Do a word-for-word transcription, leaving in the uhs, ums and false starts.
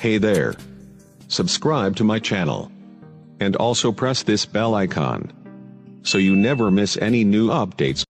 Hey there. Subscribe to my channel. And also press this bell icon, so you never miss any new updates.